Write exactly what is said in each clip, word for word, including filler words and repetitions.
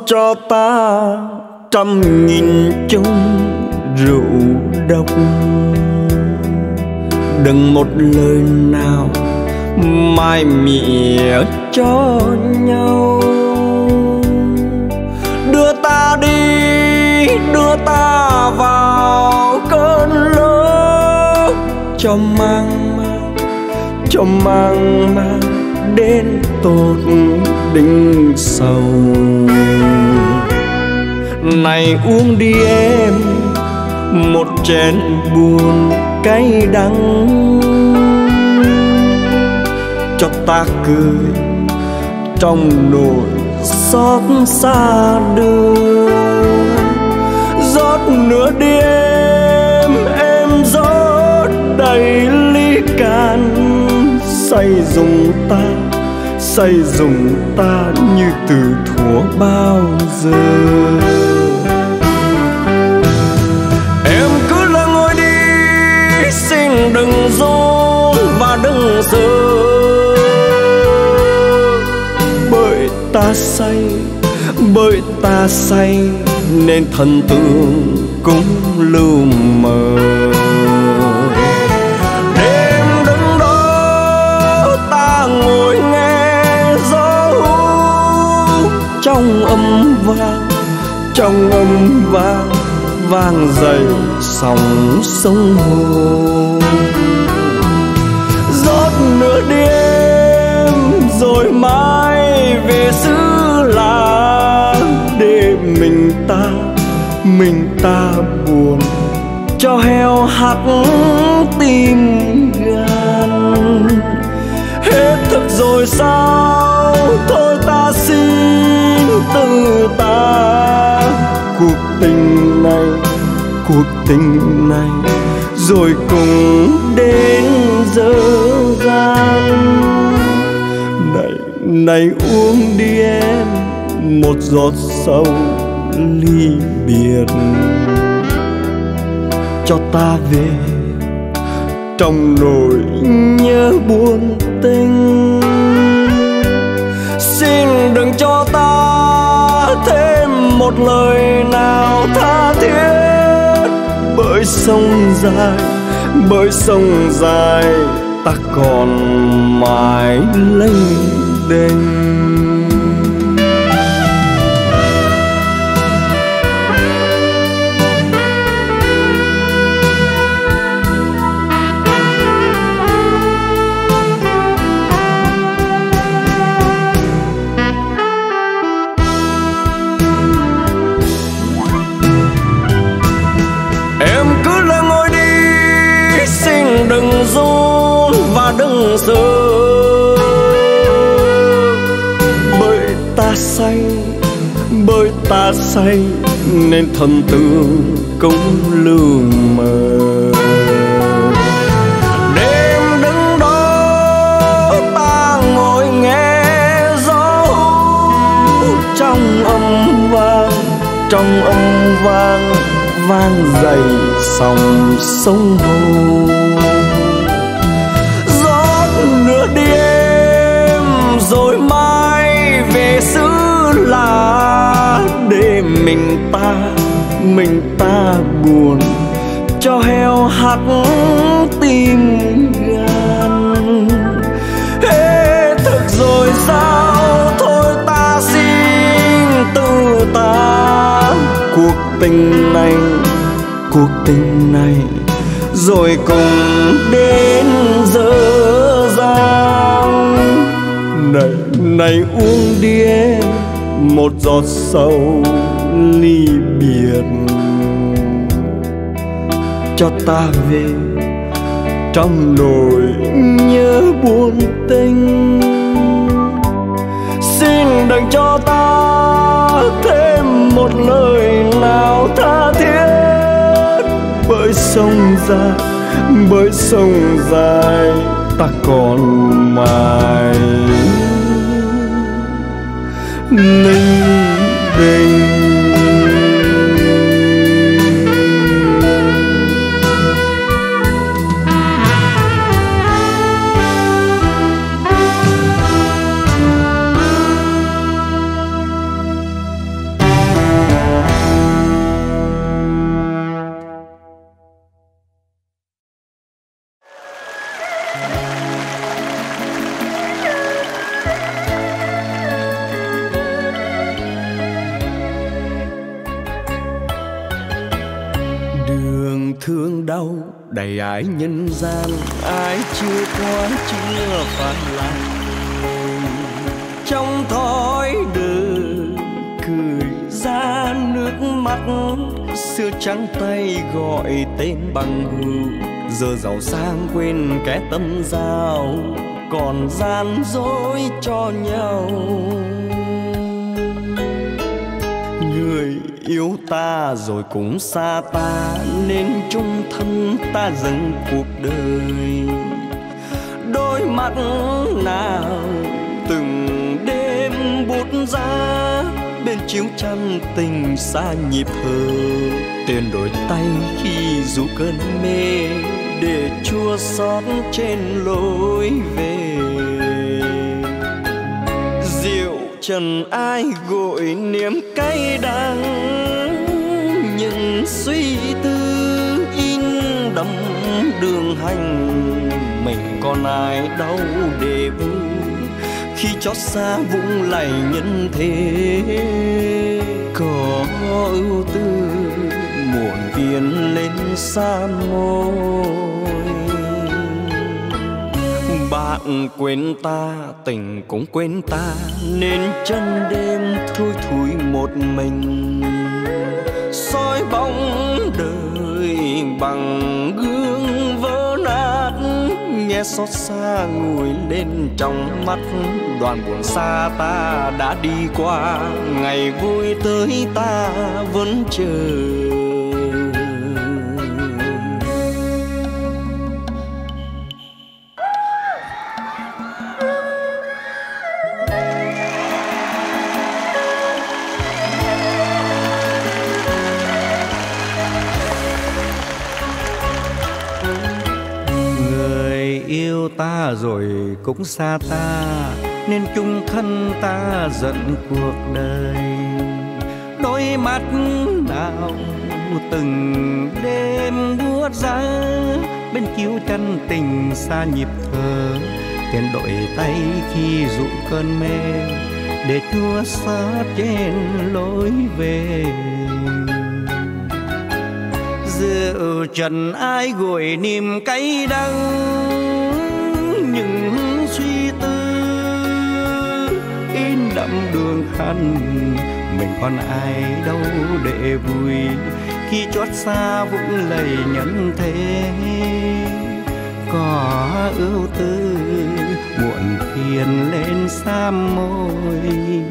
cho ta trăm nghìn chung rượu độc. Đừng một lời nào mai mỉa cho nhau. Đưa ta đi, đưa ta vào cơn lỡ, cho mang mang, cho mang mang đến tột đỉnh sầu. Này uống đi em một chén buồn cay đắng, cho ta cười trong nỗi xót xa đường. Rót nữa đi em, em rót đầy ly can, say dùng ta, say dùng ta như từ thuở bao giờ. Em cứ là ngồi đi, xin đừng run và đừng sợ, bởi ta say, bởi ta say nên thần tượng cũng lưu mờ. Đêm đứng đó ta ngồi nghe gió trong âm vang, trong âm vang vang dậy sóng sông hồ. Rót nữa đêm rồi mai về xứ làng, để mình ta, mình ta buồn cho heo hắt tim gan. Hết thức rồi sao, thôi ta xin từ ta cuộc tình này, cuộc tình này rồi cùng đến giờ gian. Này, này uống đi em một giọt sầu ly biệt, cho ta về trong nỗi nhớ buồn tình. Xin đừng cho ta thêm một lời nào tha thiết, bởi sông dài, bởi sông dài ta còn mãi lênh đênh. Đừng run và đừng sợ, bởi ta say, bởi ta say nên thần tượng cũng lưu mờ. Đêm đứng đó ta ngồi nghe gió trong âm vang, trong âm vang vang dậy sóng sông hồ. Đi em rồi mai về xứ là, để mình ta, mình ta buồn cho heo hắt tim gan. Hết thực rồi sao, thôi ta xin từ ta cuộc tình này, cuộc tình này rồi cùng đến giờ giang. Này, này uống đi em một giọt sầu ly biệt, cho ta về trong nỗi nhớ buồn tình. Xin đừng cho ta thêm một lời nào tha thiết, bởi sông dài, bởi sông dài ta còn mãi ninh bình. đầy ái nhân gian, ai chưa qua chưa phản lại. Trong thói đời cười ra nước mắt, xưa trắng tay gọi tên bằng hữu, giờ giàu sang quên kẻ tâm giao, còn gian dối cho nhau. Người yêu ta rồi cũng xa ta, nên chung thân ta dâng cuộc đời. Đôi mắt nào từng đêm bút giá, bên chiếu chăn tình xa nhịp thở. Tiền đổi tay khi dù cơn mê, để chua xót trên lối về. Rượu trần ai gội niềm cay đắng, những suy tư in đậm đường hành. Mình còn ai đâu để vui, khi chót xa vũng lầy nhân thế. Có ưu tư muộn phiền lên xa môi. Bạn quên ta, tình cũng quên ta, nên chân đêm thui thui một mình. Soi bóng đời bằng gương vỡ nát, nghe xót xa ngùi lên trong mắt. Đoàn buồn xa ta đã đi qua, ngày vui tới ta vẫn chờ. Yêu ta rồi cũng xa ta, nên chung thân ta giận cuộc đời. Đôi mắt nào từng đêm buốt giá, bên chiếu chân tình xa nhịp thở. Tiền đổi tay khi dụ cơn mê, để chua xót trên lối về. Rượu trần ai gội niềm cay đắng, những suy tư in đậm đường khăn. Mình còn ai đâu để vui, khi chót xa vũng lầy nhân thế. Có ưu tư muộn phiền lên xa môi.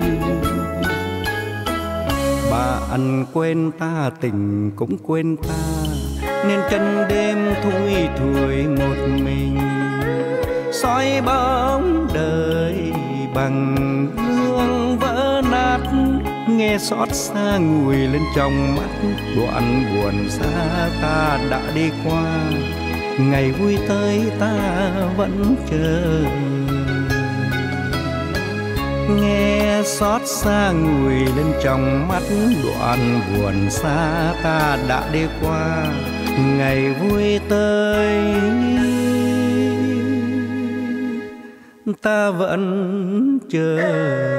Bạn quên ta, tình cũng quên ta, nên chân đêm thui thủi một mình. Soi bóng đời bằng gương vỡ nát, nghe xót xa ngùi lên trong mắt. Đoạn buồn xa ta đã đi qua, ngày vui tới ta vẫn chờ. Nghe xót xa ngùi lên trong mắt. Đoạn buồn xa ta đã đi qua, ngày vui tới ta vẫn chờ.